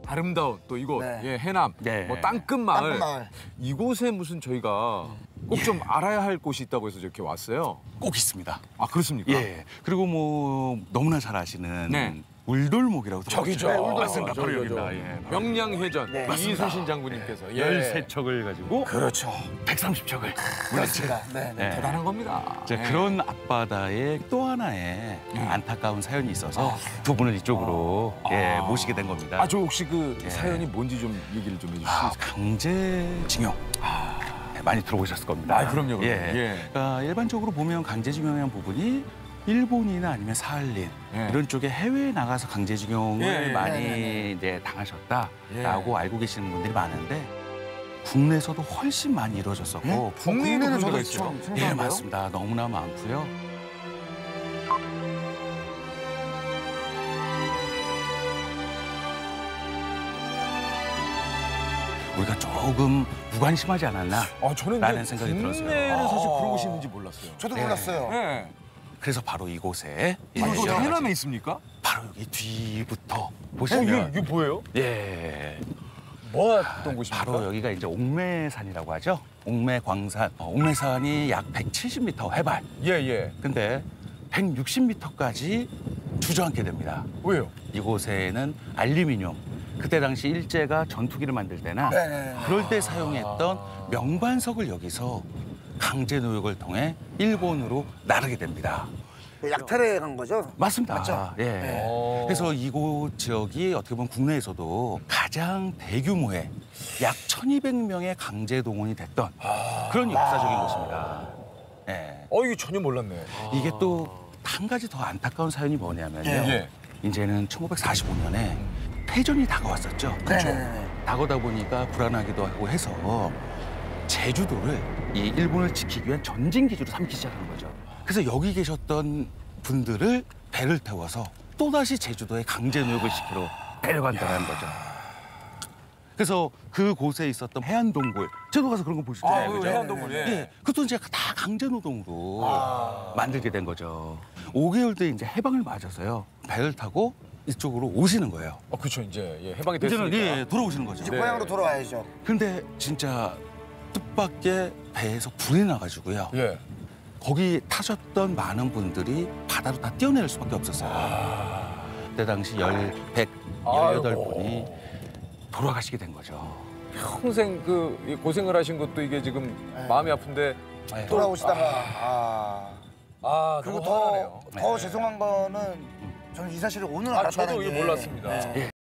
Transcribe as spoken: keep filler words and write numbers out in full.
아름다운 또 이곳 네. 예, 해남 네. 뭐 땅끝 마을. 땅끝 마을. 이곳에 무슨 저희가 꼭 좀 알아야 할 곳이 있다고 해서 이렇게 왔어요. 꼭 있습니다. 아 그렇습니까? 예. 그리고 뭐 너무나 잘 아시는 네. 울돌목이라고 저기죠. 네, 울돌목. 맞습니다. 바로 저기, 여기다. 저, 예. 명량해전 네. 이순신 장군님께서 예. 열세 척을 가지고 그렇죠. 백삼십 척을 그렇습니다. 네, 네. 네. 대단한 겁니다. 이제 예. 그런 앞바다에 또 하나의 안타까운 사연이 있어서 두 분을 이쪽으로 예, 모시게 된 겁니다. 아 저 혹시 그 예. 사연이 뭔지 좀 얘기를 좀 해주실 수 아, 있을까요? 강제징용. 네, 많이 들어보셨을 겁니다. 아, 그럼요, 그럼요. 예. 예. 그러니까 일반적으로 보면 강제징용이라는 부분이 일본이나 아니면 사할린 예. 이런 쪽에 해외에 나가서 강제징용을 예, 예. 많이 네, 네, 이제 당하셨다라고 예. 알고 계시는 분들이 많은데 국내에서도 훨씬 많이 이루어졌었고 예? 국내에는 국내는 저도 저도 있어요. 처음 예, 생각해요. 맞습니다. 너무나 많고요. 우리가 조금 무관심하지 않았나? 아 저는 라는 이제 생각이 들었어요. 국내에는 사실 아. 그런 곳이 있는지 몰랐어요. 저도 네. 몰랐어요. 예. 그래서 바로 이곳에 예, 아, 이거 여러 가지- 해남에 있습니까? 바로 여기 뒤부터 어, 보시면 이게, 이게 뭐예요? 예 뭐 했던 곳입니까? 바로 여기가 이제 옥매산이라고 하죠. 옥매광산. 어, 옥매산이 약 백칠십 미터 해발. 예, 예. 근데 백육십 미터까지 주저앉게 됩니다. 왜요? 이곳에는 알루미늄. 그때 당시 일제가 전투기를 만들 때나 네, 네, 네. 그럴 때 사용했던 명반석을 여기서 강제 노역을 통해 일본으로 나르게 됩니다. 약탈에 간 거죠? 맞습니다. 맞죠? 예. 네. 그래서 이곳 지역이 어떻게 보면 국내에서도 가장 대규모의 약 천이백 명의 강제 동원이 됐던 그런 역사적인 곳입니다. 예. 어, 이거 전혀 몰랐네. 이게 또 한 가지 더 안타까운 사연이 뭐냐면요. 예. 이제는 천구백사십오 년에 패전이 다가왔었죠. 그렇죠. 네. 다가오다 보니까 불안하기도 하고 해서 제주도를 이 일본을 지키기 위한 전진 기지로 삼기 시작한 거죠. 그래서 여기 계셨던 분들을 배를 태워서 또다시 제주도에 강제 노역을 시키러 데려간다는 거죠. 그래서 그곳에 있었던 해안동굴, 저도 가서 그런 거 보셨잖아요. 아, 그죠? 해안동굴, 예. 예, 그것도 이제 다 강제 노동으로 아. 만들게 된 거죠. 오 개월 뒤에 이제 해방을 맞아서요. 배를 타고 이쪽으로 오시는 거예요. 어, 그렇죠. 이제 예, 해방이 이제는 됐으니까. 예, 돌아오시는 거죠. 이제 네. 고향으로 돌아와야죠. 근데 진짜 뜻밖의 배에서 불이 나가지고요. 예. 거기 타셨던 많은 분들이 바다로 다 뛰어내릴 수밖에 없었어요. 아. 그때 당시 열, 백, 열여덟 분이 돌아가시게 된 거죠. 평생 그 이 고생을 하신 것도 이게 지금 마음이 아픈데 네. 돌아오시다가 아 아, 그리고 너무 더, 화나네요. 더 죄송한 거는 저는 이 사실을 오늘 아, 알았다는 저도 게 이거 몰랐습니다. 네. 예.